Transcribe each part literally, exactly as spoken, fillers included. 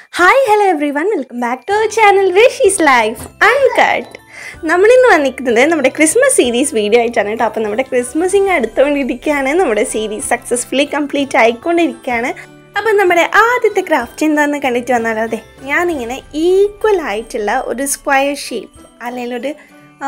Hi, hello everyone. Welcome back to our channel Rishi's Life. I'm Kat. നമ്മൾ ഇന്ന് വന്നിരിക്കുന്നത് നമ്മുടെ ക്രിസ്മസ് സീരീസ് വീഡിയോ ആയിട്ടാണ് കേട്ടോ. അപ്പോൾ നമ്മുടെ ക്രിസ്മസിങ് അടുത്തുകൊണ്ടിരിക്കുകയാണ്. നമ്മുടെ സീരീസ് സക്സസ്ഫുള്ളി കംപ്ലീറ്റ് ആയിക്കൊണ്ടിരിക്കുകയാണ്. അപ്പോൾ നമ്മുടെ ആദ്യത്തെ ക്രാഫ്റ്റ് എന്താണെന്ന് കണ്ടിട്ട് വന്നാലോ. അതെ, ഞാനിങ്ങനെ ഈക്വൽ ആയിട്ടുള്ള ഒരു സ്ക്വയർ ഷേപ്പ് അല്ലെങ്കിൽ ഒരു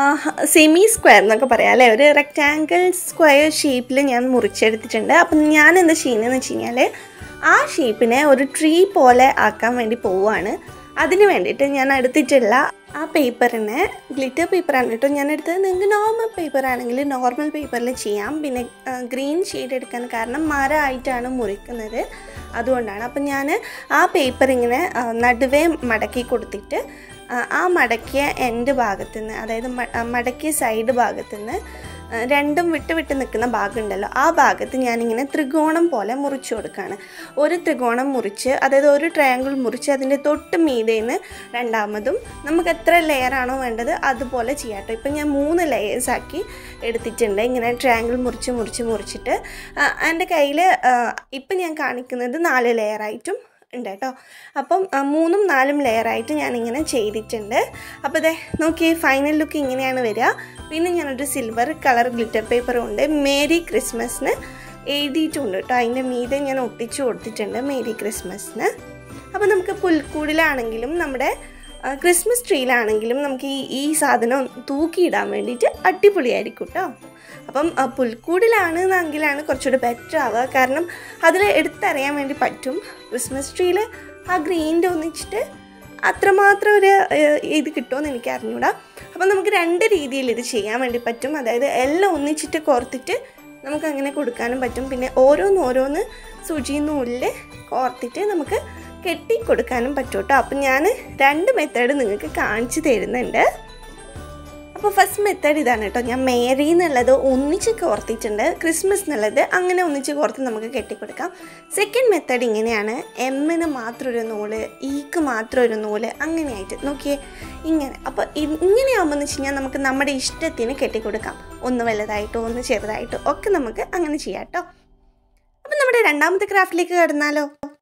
സെമി സ്ക്വയർ എന്നൊക്കെ പറയാം അല്ലേ, ഒരു റെക്റ്റാങ്കിൾ സ്ക്വയർ ഷേപ്പിൽ ഞാൻ മുറിച്ചെടുത്തിട്ടുണ്ട്. അപ്പം ഞാൻ എന്താ ചെയ്യുന്നതെന്ന് വെച്ച് കഴിഞ്ഞാൽ ആ ഷേപ്പിനെ ഒരു ട്രീ പോലെ ആക്കാൻ വേണ്ടി പോവുകയാണ്. അതിന് വേണ്ടിയിട്ട് ഞാൻ എടുത്തിട്ടുള്ള ആ പേപ്പറിനെ ഗ്ലിറ്റർ പേപ്പറാണ് കേട്ടോ ഞാൻ എടുത്തത്. നിങ്ങൾക്ക് നോർമൽ പേപ്പർ ആണെങ്കിൽ നോർമൽ പേപ്പറിൽ ചെയ്യാം. പിന്നെ ഗ്രീൻ ഷെയ്ഡ് എടുക്കാൻ കാരണം മരമായിട്ടാണ് മുറിക്കുന്നത്, അതുകൊണ്ടാണ്. അപ്പം ഞാൻ ആ പേപ്പർ ഇങ്ങനെ നടുവേ മടക്കി കൊടുത്തിട്ട് ആ മടക്കിയ എൻഡ് ഭാഗത്തു നിന്ന്, അതായത് മടക്കിയ സൈഡ് ഭാഗത്തു നിന്ന് രണ്ടും വിട്ട് വിട്ട് നിൽക്കുന്ന ഭാഗമുണ്ടല്ലോ, ആ ഭാഗത്ത് ഞാനിങ്ങനെ ത്രികോണം പോലെ മുറിച്ച് കൊടുക്കുകയാണ്. ഒരു ത്രികോണം മുറിച്ച്, അതായത് ഒരു ട്രയാങ്കിൾ മുറിച്ച് അതിൻ്റെ തൊട്ട് മീതേന്ന് രണ്ടാമതും നമുക്ക് എത്ര ലെയറാണോ വേണ്ടത് അതുപോലെ ചെയ്യാം കേട്ടോ. ഇപ്പം ഞാൻ മൂന്ന് ലെയേഴ്സാക്കി എടുത്തിട്ടുണ്ട്. ഇങ്ങനെ ട്രയാങ്കിൾ മുറിച്ച് മുറിച്ച് മുറിച്ചിട്ട് എൻ്റെ കയ്യിൽ ഇപ്പം ഞാൻ കാണിക്കുന്നത് നാല് ലെയറായിട്ടും ഉണ്ട് കേട്ടോ. അപ്പം മൂന്നും നാലും ലെയറായിട്ട് ഞാനിങ്ങനെ ചെയ്തിട്ടുണ്ട്. അപ്പോൾ ഇതേ നോക്കിയേ, ഫൈനൽ ലുക്ക് ഇങ്ങനെയാണ് വരിക. പിന്നെ ഞാനൊരു സിൽവർ കളർ ഗ്ലിറ്റർ പേപ്പറും ഉണ്ട്, മേരി ക്രിസ്മസിന് എഴുതിയിട്ടുണ്ട് കേട്ടോ. അതിൻ്റെ മീതെ ഞാൻ ഒട്ടിച്ചു കൊടുത്തിട്ടുണ്ട് മേരി ക്രിസ്മസിന്. അപ്പോൾ നമുക്ക് പുൽക്കൂടിലാണെങ്കിലും നമ്മുടെ ക്രിസ്മസ് ട്രീയിലാണെങ്കിലും നമുക്ക് ഈ ഈ സാധനം തൂക്കിയിടാൻ വേണ്ടിയിട്ട് അടിപൊളിയായിരിക്കും കേട്ടോ. അപ്പം പുൽക്കൂടിലാണ് എന്നെങ്കിലാണ് കുറച്ചുകൂടി ബെറ്റർ ആവുക, കാരണം അതിൽ എടുത്തറിയാൻ വേണ്ടി പറ്റും. ക്രിസ്മസ് ട്രീയിൽ ആ ഗ്രീൻ്റെ ഒന്നിച്ചിട്ട് അത്രമാത്രം ഒരു ഇത് കിട്ടുമെന്ന് എനിക്ക് അറിഞ്ഞൂടാ. അപ്പം നമുക്ക് രണ്ട് രീതിയിൽ ഇത് ചെയ്യാൻ വേണ്ടി പറ്റും. അതായത് എല്ലാം ഒന്നിച്ചിട്ട് കോർത്തിട്ട് നമുക്കങ്ങനെ കൊടുക്കാനും പറ്റും. പിന്നെ ഓരോന്ന് ഓരോന്ന് സൂചി നൂലിൽ കോർത്തിട്ട് നമുക്ക് കെട്ടി കൊടുക്കാനും പറ്റും കേട്ടോ. അപ്പം ഞാൻ രണ്ട് മെത്തേഡ് നിങ്ങൾക്ക് കാണിച്ചു തരുന്നുണ്ട്. അപ്പോൾ ഫസ്റ്റ് മെത്തേഡ് ഇതാണ് കേട്ടോ. ഞാൻ മേരി എന്നുള്ളത് ഒന്നിച്ച് കോർത്തിട്ടുണ്ട്, ക്രിസ്മസ് എന്നുള്ളത് അങ്ങനെ ഒന്നിച്ച് കോർത്ത് നമുക്ക് കെട്ടിക്കൊടുക്കാം. സെക്കൻഡ് മെത്തേഡ് ഇങ്ങനെയാണ്, എമ്മിന് മാത്രം ഒരു നൂല്, ഈക്ക് മാത്രം ഒരു നൂല്, അങ്ങനെയായിട്ട് നോക്കിയേ ഇങ്ങനെ. അപ്പോൾ ഇങ്ങനെയാകുമ്പോൾ എന്ന് വെച്ച് കഴിഞ്ഞാൽ നമുക്ക് നമ്മുടെ ഇഷ്ടത്തിന് കെട്ടിക്കൊടുക്കാം. ഒന്ന് വലുതായിട്ടോ ഒന്ന് ചെറുതായിട്ടോ ഒക്കെ നമുക്ക് അങ്ങനെ ചെയ്യാം കേട്ടോ. അപ്പം നമ്മുടെ രണ്ടാമത്തെ ക്രാഫ്റ്റിലേക്ക് കടന്നാലോ.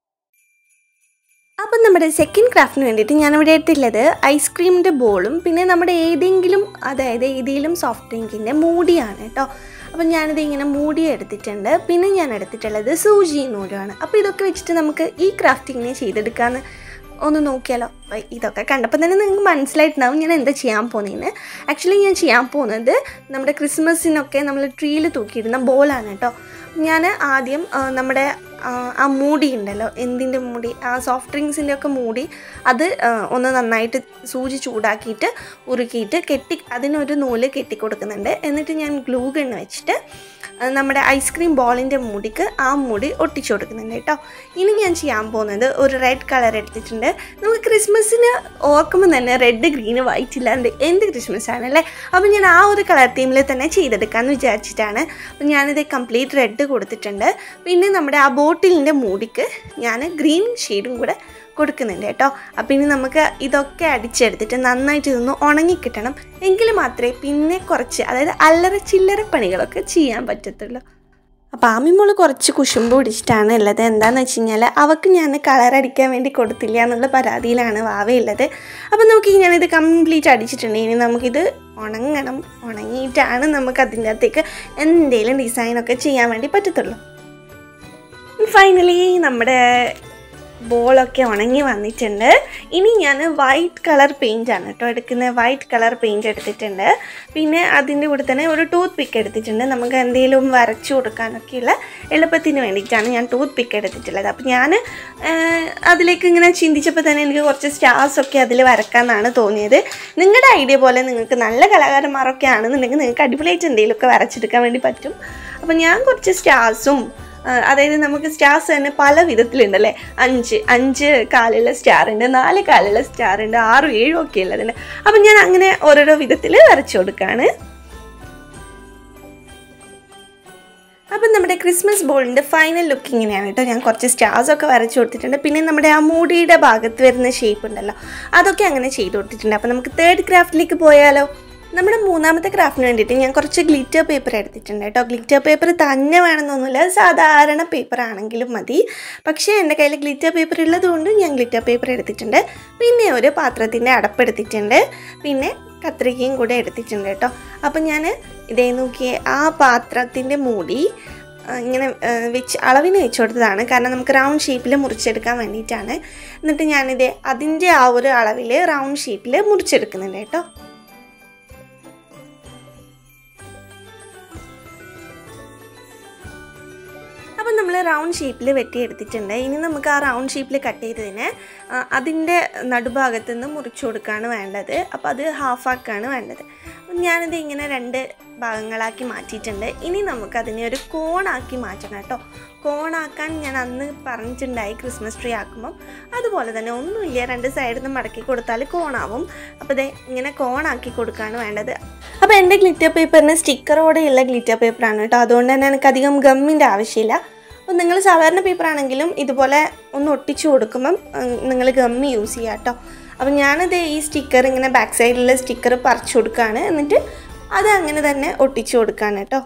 അപ്പം നമ്മുടെ സെക്കൻഡ് ക്രാഫ്റ്റിന് വേണ്ടിയിട്ട് ഞാനിവിടെ എടുത്തിട്ടുള്ളത് ഐസ്ക്രീമിൻ്റെ ബോളും പിന്നെ നമ്മുടെ ഏതെങ്കിലും, അതായത് ഏതെങ്കിലും സോഫ്റ്റ് ഡ്രിങ്കിൻ്റെ മൂടിയാണ് കേട്ടോ. അപ്പം ഞാനിത് ഇങ്ങനെ മൂടി എടുത്തിട്ടുണ്ട്. പിന്നെ ഞാൻ എടുത്തിട്ടുള്ളത് സൂചി നൂലുമാണ്. അപ്പോൾ ഇതൊക്കെ വെച്ചിട്ട് നമുക്ക് ഈ ക്രാഫ്റ്റ് ഇങ്ങനെ ചെയ്തെടുക്കാമെന്ന് ഒന്ന് നോക്കിയാലോ. ഇതൊക്കെ കണ്ടപ്പോൾ തന്നെ നിങ്ങൾക്ക് മനസ്സിലായിട്ടുണ്ടാവും ഞാൻ എന്താ ചെയ്യാൻ പോകുന്നതെന്ന്. ആക്ച്വലി ഞാൻ ചെയ്യാൻ പോകുന്നത് നമ്മുടെ ക്രിസ്മസിനൊക്കെ നമ്മൾ ട്രീയിൽ തൂക്കിയിടുന്ന ബോളാണ് കേട്ടോ. ഞാൻ ആദ്യം നമ്മുടെ ആ മൂടി ഉണ്ടല്ലോ, എന്തിൻ്റെ മൂടി, ആ സോഫ്റ്റ് ഡ്രിങ്ക്സിൻ്റെ ഒക്കെ മൂടി, അത് ഒന്ന് നന്നായിട്ട് സൂചി ചൂടാക്കിയിട്ട് ഉരുക്കിയിട്ട് കെട്ടി അതിനൊരു നൂല് കെട്ടിക്കൊടുക്കുന്നുണ്ട്. എന്നിട്ട് ഞാൻ ഗ്ലൂ ഗണ്ണ് വെച്ചിട്ട് നമ്മുടെ ഐസ്ക്രീം ബോളിൻ്റെ മൂടിക്ക് ആ മൂടി ഒട്ടിച്ചു കൊടുക്കുന്നുണ്ട് കേട്ടോ. ഇനി ഞാൻ ചെയ്യാൻ പോകുന്നത് ഒരു റെഡ് കളർ എടുത്തിട്ടുണ്ട്. നമുക്ക് ക്രിസ്മസിന് ഓർക്കുമ്പോൾ തന്നെ റെഡ് ഗ്രീന് വൈറ്റ് ഇല്ലാണ്ട് എന്ത് ക്രിസ്മസ് ആണല്ലേ. അപ്പം ഞാൻ ആ ഒരു കളർ തീമിൽ തന്നെ ചെയ്തെടുക്കാമെന്ന് വിചാരിച്ചിട്ടാണ്. അപ്പം ഞാനിത് കംപ്ലീറ്റ് റെഡ് കൊടുത്തിട്ടുണ്ട്. പിന്നെ നമ്മുടെ ആ ബോട്ടിലിൻ്റെ മൂടിക്ക് ഞാൻ ഗ്രീൻ ഷെയ്ഡും കൂടെ കൊടുക്കുന്നുണ്ട് കേട്ടോ. അപ്പം ഇനി നമുക്ക് ഇതൊക്കെ അടിച്ചെടുത്തിട്ട് നന്നായിട്ട് ഇതൊന്ന് ഉണങ്ങിക്കിട്ടണം. എങ്കിൽ മാത്രമേ പിന്നെ കുറച്ച്, അതായത് അല്ലറ ചില്ലറ പണികളൊക്കെ ചെയ്യാൻ പറ്റത്തുള്ളൂ. അപ്പോൾ ആമിമോള് കുറച്ച് കുശുമ്പ് പിടിച്ചിട്ടാണ് ഉള്ളത്. എന്താണെന്ന് വെച്ച് കഴിഞ്ഞാൽ അവൾക്ക് ഞാൻ കളർ അടിക്കാൻ വേണ്ടി കൊടുത്തില്ല എന്നുള്ള പരാതിയിലാണ് വാവയുള്ളത്. അപ്പം നമുക്ക് ഞാനിത് കംപ്ലീറ്റ് അടിച്ചിട്ടുണ്ട്. ഇനി നമുക്കിത് ഉണങ്ങണം. ഉണങ്ങിയിട്ടാണ് നമുക്ക് അതിൻ്റെ അകത്തേക്ക് എന്തെങ്കിലും ഡിസൈനൊക്കെ ചെയ്യാൻ വേണ്ടി പറ്റത്തുള്ളൂ. ഫൈനലി നമ്മുടെ ബോളൊക്കെ ഉണങ്ങി വന്നിട്ടുണ്ട്. ഇനി ഞാൻ വൈറ്റ് കളർ പെയിൻ്റാണ് കേട്ടോ എടുക്കുന്നത്. വൈറ്റ് കളർ പെയിൻറ്റ് എടുത്തിട്ടുണ്ട്. പിന്നെ അതിൻ്റെ കൂടെ തന്നെ ഒരു ടൂത്ത് പിക്ക് എടുത്തിട്ടുണ്ട്. നമുക്ക് എന്തെങ്കിലും വരച്ചു കൊടുക്കാനൊക്കെയുള്ള എളുപ്പത്തിന് വേണ്ടിയിട്ടാണ് ഞാൻ ടൂത്ത് പിക്ക് എടുത്തിട്ടുള്ളത്. അപ്പോൾ ഞാൻ അതിലേക്ക് ഇങ്ങനെ ചിന്തിച്ചപ്പോൾ തന്നെ എനിക്ക് കുറച്ച് സ്റ്റാർസൊക്കെ അതിൽ വരക്കാമെന്നാണ് തോന്നിയത്. നിങ്ങളുടെ ഐഡിയ പോലെ നിങ്ങൾക്ക് നല്ല കലാകാരന്മാരൊക്കെ ആണെന്നുണ്ടെങ്കിൽ നിങ്ങൾക്ക് അടിപൊളിയായിട്ട് എന്തെങ്കിലുമൊക്കെ വരച്ചെടുക്കാൻ വേണ്ടി പറ്റും. അപ്പോൾ ഞാൻ കുറച്ച് സ്റ്റാർസും, അതായത് നമുക്ക് സ്റ്റാർസ് തന്നെ പല വിധത്തിലുണ്ടല്ലേ. അഞ്ച് അഞ്ച് കാലുള്ള സ്റ്റാർ ഉണ്ട്, നാല് കാലുള്ള സ്റ്റാർ ഉണ്ട്, ആറും ഏഴും ഒക്കെ ഉള്ളതുണ്ട്. അപ്പം ഞാൻ അങ്ങനെ ഓരോരോ വിധത്തിൽ വരച്ചു കൊടുക്കുകയാണ്. അപ്പം നമ്മുടെ ക്രിസ്മസ് ബോളിൻ്റെ ഫൈനൽ ലുക്ക് ഇങ്ങനെയാണ് കേട്ടോ. ഞാൻ കുറച്ച് സ്റ്റാർസൊക്കെ വരച്ചു കൊടുത്തിട്ടുണ്ട്. പിന്നെ നമ്മുടെ ആ മൂടിയുടെ ഭാഗത്ത് വരുന്ന ഷേപ്പ് ഉണ്ടല്ലോ, അതൊക്കെ അങ്ങനെ ചെയ്ത് കൊടുത്തിട്ടുണ്ട്. അപ്പം നമുക്ക് തേർഡ് ക്രാഫ്റ്റിലേക്ക് പോയാലോ. നമ്മുടെ മൂന്നാമത്തെ ക്രാഫ്റ്റിന് വേണ്ടിയിട്ട് ഞാൻ കുറച്ച് ഗ്ലിറ്റർ പേപ്പർ എടുത്തിട്ടുണ്ട് കേട്ടോ. ഗ്ലിറ്റർ പേപ്പർ തന്നെ വേണമെന്നൊന്നുമില്ല, സാധാരണ പേപ്പർ ആണെങ്കിലും മതി. പക്ഷേ എൻ്റെ കയ്യിൽ ഗ്ലിറ്റർ പേപ്പർ ഉള്ളതുകൊണ്ട് ഞാൻ ഗ്ലിറ്റർ പേപ്പർ എടുത്തിട്ടുണ്ട്. പിന്നെ ഒരു പാത്രത്തിൻ്റെ അടപ്പെടുത്തിട്ടുണ്ട്, പിന്നെ കത്രികയും കൂടെ എടുത്തിട്ടുണ്ട് കേട്ടോ. അപ്പം ഞാൻ ഇതേ നോക്കിയേ ആ പാത്രത്തിൻ്റെ മൂടി ഇങ്ങനെ വെച്ച് അളവിന് വെച്ച് കൊടുത്തതാണ്, കാരണം നമുക്ക് റൗണ്ട് ഷേപ്പിൽ മുറിച്ചെടുക്കാൻ വേണ്ടിയിട്ടാണ്. എന്നിട്ട് ഞാനിത് അതിൻ്റെ ആ ഒരു അളവിൽ റൗണ്ട് ഷേപ്പിൽ മുറിച്ചെടുക്കുന്നുണ്ട് കേട്ടോ. അപ്പം നമ്മൾ റൗണ്ട് ഷേപ്പിൽ വെട്ടിയെടുത്തിട്ടുണ്ട്. ഇനി നമുക്ക് ആ റൗണ്ട് ഷേപ്പിൽ കട്ട് ചെയ്തതിന് അതിൻ്റെ നടുഭാഗത്തു നിന്ന് മുറിച്ചു കൊടുക്കുകയാണ് വേണ്ടത്. അപ്പോൾ അത് ഹാഫാക്കാണ് വേണ്ടത്. അപ്പം ഞാനിത് ഇങ്ങനെ രണ്ട് ഭാഗങ്ങളാക്കി മാറ്റിയിട്ടുണ്ട്. ഇനി നമുക്കതിനെ ഒരു കോണാക്കി മാറ്റണം കേട്ടോ. കോണാക്കാൻ ഞാൻ അന്ന് പറഞ്ഞിട്ടുണ്ടായി ക്രിസ്മസ് ട്രീ ആക്കുമ്പം. അതുപോലെ തന്നെ ഒന്നുമില്ല, രണ്ട് സൈഡിൽ നിന്ന് മടക്കി കൊടുത്താൽ കോണാവും. അപ്പോൾ ഇതേ ഇങ്ങനെ കോണാക്കി കൊടുക്കുകയാണ് വേണ്ടത്. അപ്പോൾ എൻ്റെ ഗ്ലിറ്റർ പേപ്പറിന് സ്റ്റിക്കറോടെയുള്ള ഗ്ലിറ്റർ പേപ്പറാണ് കേട്ടോ. അതുകൊണ്ട് തന്നെ എനിക്ക് അധികം ഗമ്മിൻ്റെ ആവശ്യമില്ല. അപ്പോൾ നിങ്ങൾ സാധാരണ പേപ്പർ ആണെങ്കിലും ഇതുപോലെ ഒന്ന് ഒട്ടിച്ചു കൊടുക്കുമ്പം നിങ്ങൾ ഗമ്മി യൂസ് ചെയ്യുക കേട്ടോ. അപ്പം ഞാനത് ഈ സ്റ്റിക്കർ ഇങ്ങനെ ബാക്ക് സൈഡിലുള്ള സ്റ്റിക്കർ പറിച്ചു കൊടുക്കുകയാണ്, എന്നിട്ട് അത് അങ്ങനെ തന്നെ ഒട്ടിച്ചു കൊടുക്കുകയാണ് കേട്ടോ.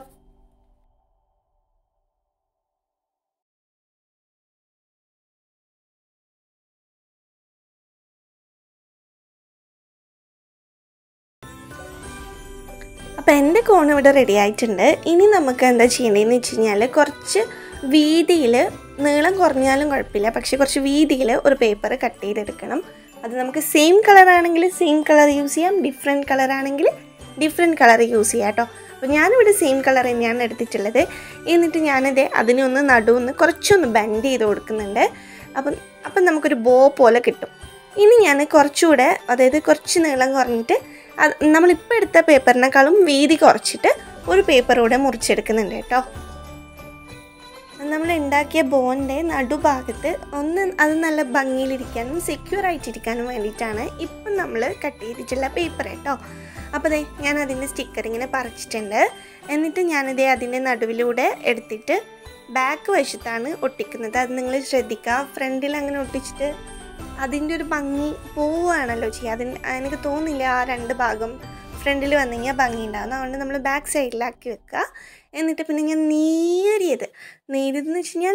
അപ്പോൾ എൻ്റെ കോൺ ഇവിടെ റെഡി ആയിട്ടുണ്ട്. ഇനി നമുക്ക് എന്താ ചെയ്യേണ്ടതെന്ന് വെച്ച് കഴിഞ്ഞാൽ കുറച്ച് വീതിയിൽ, നീളം കുറഞ്ഞാലും കുഴപ്പമില്ല, പക്ഷേ കുറച്ച് വീതിയിൽ ഒരു പേപ്പർ കട്ട് ചെയ്തെടുക്കണം. അത് നമുക്ക് സെയിം കളറാണെങ്കിൽ സെയിം കളർ യൂസ് ചെയ്യാം, ഡിഫറെൻറ്റ് കളറാണെങ്കിൽ ഡിഫറെൻറ്റ് കളർ യൂസ് ചെയ്യാം കേട്ടോ. അപ്പോൾ ഞാനിവിടെ സെയിം കളർ തന്നെയാണ് എടുത്തിട്ടുള്ളത്. എന്നിട്ട് ഞാനത് അതിനൊന്ന് നടുവൊന്ന് കുറച്ചൊന്ന് ബെൻഡ് ചെയ്ത് കൊടുക്കുന്നുണ്ട്. അപ്പം അപ്പം നമുക്കൊരു ബോ പോലെ കിട്ടും. ഇനി ഞാൻ കുറച്ചുകൂടെ, അതായത് കുറച്ച് നീളം കുറഞ്ഞിട്ട് അത് നമ്മളിപ്പോൾ എടുത്ത പേപ്പറിനേക്കാളും വീതി കുറച്ചിട്ട് ഒരു പേപ്പറൂടെ മുറിച്ചെടുക്കുന്നുണ്ട് കേട്ടോ. നമ്മൾ ഉണ്ടാക്കിയ ബോൻ്റെ നടുഭാഗത്ത് ഒന്ന് അത് നല്ല ഭംഗിയിലിരിക്കാനും സെക്യൂർ ആയിട്ടിരിക്കാനും വേണ്ടിയിട്ടാണ് ഇപ്പം നമ്മൾ കട്ട് ചെയ്തിട്ടുള്ള പേപ്പർ കേട്ടോ. അപ്പോൾ ദേ ഞാൻ അതിൻ്റെ സ്റ്റിക്കർ ഇങ്ങനെ പറിച്ചിട്ടുണ്ട്. എന്നിട്ട് ഞാനിതേ അതിൻ്റെ നടുവിലൂടെ എടുത്തിട്ട് ബാക്ക് വശത്താണ് ഒട്ടിക്കുന്നത്. അത് നിങ്ങൾ ശ്രദ്ധിക്കുക, ഫ്രണ്ടിൽ അങ്ങനെ ഒട്ടിച്ചിട്ട് അതിൻ്റെ ഒരു ഭംഗി പോവുകയാണല്ലോ ചെയ്യുക. അതിന് എനിക്ക് തോന്നില്ല ആ രണ്ട് ഭാഗം ഫ്രണ്ടിൽ വന്നു കഴിഞ്ഞാൽ ഭംഗി ഉണ്ടാകും. അതുകൊണ്ട് നമ്മൾ ബാക്ക് സൈഡിലാക്കി വെക്കുക. എന്നിട്ട് പിന്നെ ഞാൻ നേരിയത് നേരിയതെന്ന് വെച്ച് കഴിഞ്ഞാൽ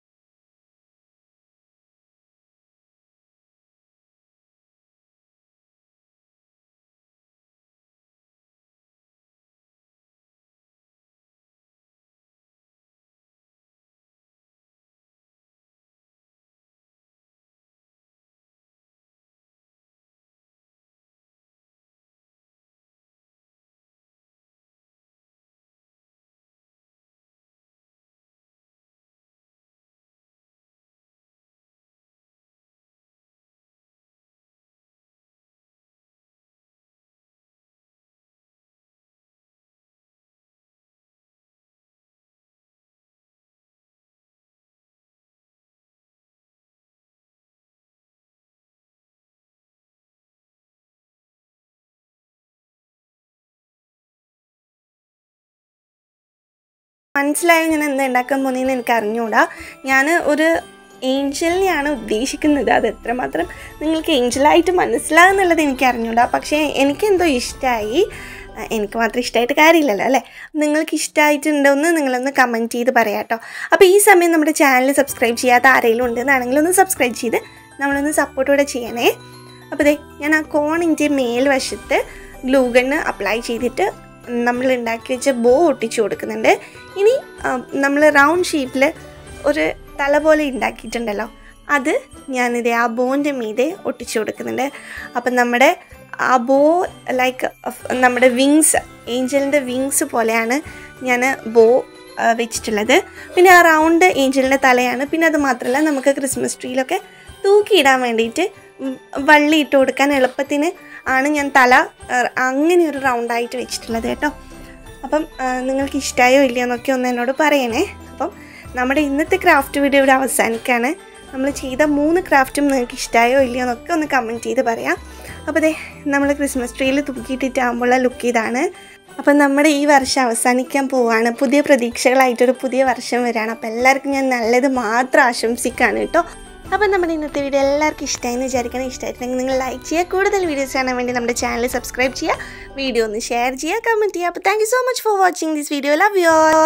മനസ്സിലായോ ഞാൻ എന്താ ഉണ്ടാക്കാൻ പോകുന്നതെന്ന് എനിക്ക് അറിഞ്ഞുകൂടാ. ഞാൻ ഒരു ഏഞ്ചലിനെയാണ് ഉദ്ദേശിക്കുന്നത്. അത് എത്രമാത്രം നിങ്ങൾക്ക് ഏഞ്ചലായിട്ട് മനസ്സിലാകുന്നുള്ളത് എനിക്ക് അറിഞ്ഞൂടാ. പക്ഷേ എനിക്കെന്തോ ഇഷ്ടമായി. എനിക്ക് മാത്രം ഇഷ്ടമായിട്ട് കാര്യമില്ലല്ലോ അല്ലേ. നിങ്ങൾക്ക് ഇഷ്ടമായിട്ടുണ്ടോയെന്ന് നിങ്ങളൊന്ന് കമൻറ്റ് ചെയ്ത് പറയാം കേട്ടോ. അപ്പോൾ ഈ സമയം നമ്മുടെ ചാനൽ സബ്സ്ക്രൈബ് ചെയ്യാത്ത ആരെങ്കിലും ഉണ്ടെന്നാണെങ്കിൽ ഒന്ന് സബ്സ്ക്രൈബ് ചെയ്ത് നമ്മളൊന്ന് സപ്പോർട്ടോടെ ചെയ്യണേ. അപ്പോൾ ദേ ഞാൻ ആ കോണിൻ്റെ മേൽവശത്ത് ഗ്ലൂ ഗണ്ണ് അപ്ലൈ ചെയ്തിട്ട് നമ്മൾ ഉണ്ടാക്കി വെച്ച ബോ ഒട്ടിച്ചു കൊടുക്കുന്നുണ്ട്. ഇനി നമ്മൾ റൗണ്ട് ഷേപ്പിൽ ഒരു തല പോലെ ഉണ്ടാക്കിയിട്ടുണ്ടല്ലോ, അത് ഞാനിത് ആ ബോൻ്റെ മീതെ ഒട്ടിച്ചു കൊടുക്കുന്നുണ്ട്. അപ്പം നമ്മുടെ ആ ബോ ലൈക്ക് നമ്മുടെ വിങ്സ്, ഏഞ്ചലിൻ്റെ വിങ്സ് പോലെയാണ് ഞാൻ ബോ വെച്ചിട്ടുള്ളത്. പിന്നെ ആ റൗണ്ട് ഏഞ്ചലിൻ്റെ തലയാണ്. പിന്നെ അത് മാത്രമല്ല നമുക്ക് ക്രിസ്മസ് ട്രീയിലൊക്കെ തൂക്കിയിടാൻ വേണ്ടിയിട്ട് വള്ളി ഇട്ട് കൊടുക്കാൻ എളുപ്പത്തിന് ആണ് ഞാൻ തല അങ്ങനെ ഒരു റൗണ്ടായിട്ട് വെച്ചിട്ടുള്ളത് കേട്ടോ. അപ്പം നിങ്ങൾക്ക് ഇഷ്ടമായോ ഇല്ലയോ എന്നൊക്കെ ഒന്ന് എന്നോട് പറയണേ. അപ്പം നമ്മുടെ ഇന്നത്തെ ക്രാഫ്റ്റ് വീഡിയോ ഇവിടെ അവസാനിക്കുകയാണ്. നമ്മൾ ചെയ്ത മൂന്ന് ക്രാഫ്റ്റും നിങ്ങൾക്ക് ഇഷ്ടമായോ ഇല്ലയോ എന്നൊക്കെ ഒന്ന് കമൻറ്റ് ചെയ്ത് പറയാം. അപ്പോൾ ദേ നമ്മൾ ക്രിസ്മസ് ട്രീയിൽ തൂക്കിയിട്ടിട്ടാകുമ്പോഴുള്ള ലുക്ക് ഇതാണ്. അപ്പം നമ്മുടെ ഈ വർഷം അവസാനിക്കാൻ പോവുകയാണ്. പുതിയ പ്രതീക്ഷകളായിട്ടൊരു പുതിയ വർഷം വരികയാണ്. അപ്പോൾ എല്ലാവർക്കും ഞാൻ നല്ലത് മാത്രം ആശംസിക്കുകയാണ് കേട്ടോ. അപ്പോൾ നമ്മുടെ ഇന്നത്തെ വീഡിയോ എല്ലാവർക്കും ഇഷ്ടമായെന്ന് വിചാരിക്കണം. ഇഷ്ടമായിട്ടുണ്ടെങ്കിൽ നിങ്ങൾ ലൈക്ക് ചെയ്യുക, കൂടുതൽ വീഡിയോസ് കാണാൻ വേണ്ടി നമ്മുടെ ചാനൽ സബ്സ്ക്രൈബ് ചെയ്യുക, വീഡിയോ ഒന്ന് ഷെയർ ചെയ്യുക, കമൻറ്റ് ചെയ്യുക. അപ്പോൾ thank you so much for watching this video. Love you all.